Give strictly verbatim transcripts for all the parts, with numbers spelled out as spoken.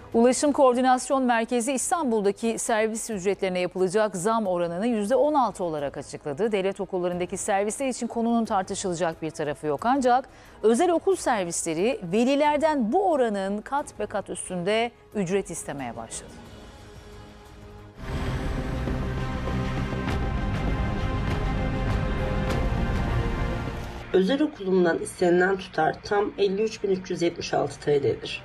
Ulaşım Koordinasyon Merkezi İstanbul'daki servis ücretlerine yapılacak zam oranını yüzde on altı olarak açıkladı. Devlet okullarındaki servisler için konunun tartışılacak bir tarafı yok. Ancak özel okul servisleri velilerden bu oranın kat be kat üstünde ücret istemeye başladı. Özel okulumdan istenilen tutar tam elli üç bin üç yüz yetmiş altı T L'dir.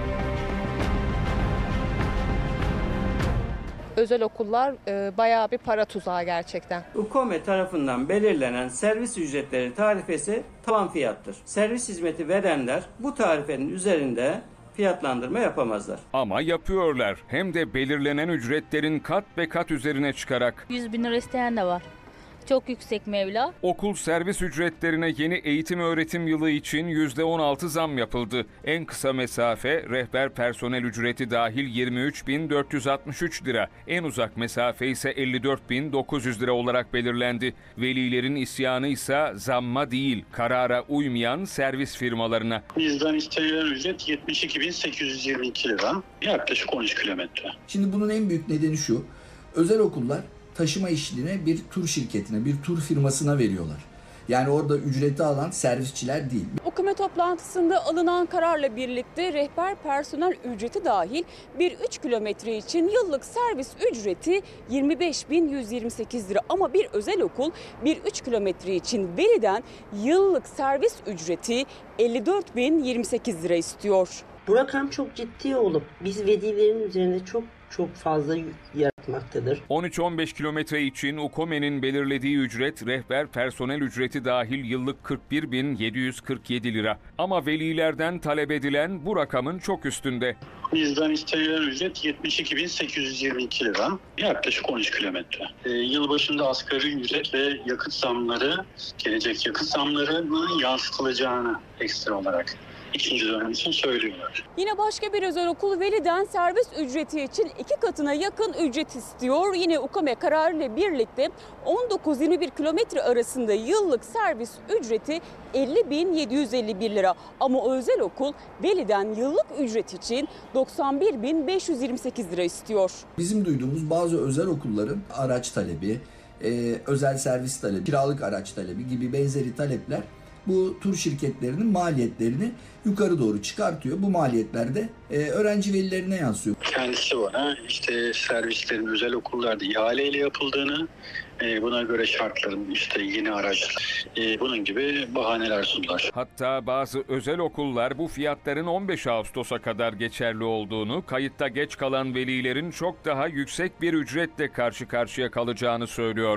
Özel okullar e, bayağı bir para tuzağı gerçekten. UKOME tarafından belirlenen servis ücretleri tarifesi tavan fiyattır. Servis hizmeti verenler bu tarifenin üzerinde fiyatlandırma yapamazlar. Ama yapıyorlar. Hem de belirlenen ücretlerin kat be kat üzerine çıkarak. yüz bin lira isteyen de var. Çok yüksek meblağ. Okul servis ücretlerine yeni eğitim öğretim yılı için yüzde on altı zam yapıldı. En kısa mesafe rehber personel ücreti dahil yirmi üç bin dört yüz altmış üç lira. En uzak mesafe ise elli dört bin dokuz yüz lira olarak belirlendi. Velilerin isyanı ise zamma değil, karara uymayan servis firmalarına. Bizden istenilen ücret yetmiş iki bin sekiz yüz yirmi iki lira. Yaklaşık on üç kilometre. Şimdi bunun en büyük nedeni şu. Özel okullar taşıma işliğine bir tur şirketine, bir tur firmasına veriyorlar. Yani orada ücreti alan servisçiler değil. UKOME toplantısında alınan kararla birlikte rehber personel ücreti dahil bir üç kilometre için yıllık servis ücreti yirmi beş bin yüz yirmi sekiz lira. Ama bir özel okul bir üç kilometre için veliden yıllık servis ücreti elli dört bin yirmi sekiz lira istiyor. Bu rakam çok ciddi olup biz velilerin üzerinde çok çok fazla yük yaratmaktadır. on üç on beş kilometre için UKOME'nin belirlediği ücret rehber personel ücreti dahil yıllık kırk bir bin yedi yüz kırk yedi lira. Ama velilerden talep edilen bu rakamın çok üstünde. Bizden istenilen ücret yetmiş iki bin sekiz yüz yirmi iki lira. Yaklaşık on üç kilometre. Ee, yılbaşında asgari ücret ve yakıt zamları, gelecek yakıt zamlarının yansıtılacağını ekstra olarak İkinci dönem için söylüyorlar. Yine başka bir özel okul veliden servis ücreti için iki katına yakın ücret istiyor. Yine UKOME kararıyla birlikte on dokuz yirmi bir kilometre arasında yıllık servis ücreti elli bin yedi yüz elli bir lira. Ama özel okul veliden yıllık ücret için doksan bir bin beş yüz yirmi sekiz lira istiyor. Bizim duyduğumuz bazı özel okulların araç talebi, e, özel servis talebi, kiralık araç talebi gibi benzeri talepler bu tur şirketlerinin maliyetlerini yukarı doğru çıkartıyor. Bu maliyetler de e, öğrenci velilerine yansıyor. Kendisi bana işte servislerin özel okullarda ihaleyle yapıldığını, e, buna göre şartların işte yeni araçlar, e, bunun gibi bahaneler sundular. Hatta bazı özel okullar bu fiyatların on beş Ağustos'a kadar geçerli olduğunu, kayıtta geç kalan velilerin çok daha yüksek bir ücretle karşı karşıya kalacağını söylüyor.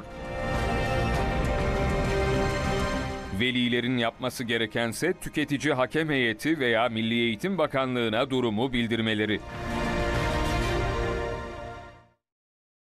Velilerin yapması gerekense tüketici hakem heyeti veya Milli Eğitim Bakanlığı'na durumu bildirmeleri.